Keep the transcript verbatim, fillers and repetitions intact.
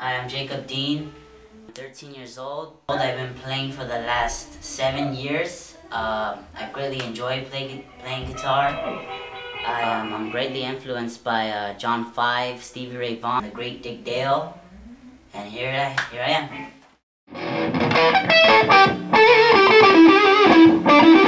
Hi, I'm Jacob Dean. I'm thirteen years old. I've been playing for the last seven years. Uh, I greatly enjoy play, playing guitar. I, um, I'm greatly influenced by uh, John Five, Stevie Ray Vaughan, the great Dick Dale, and here I, here I am.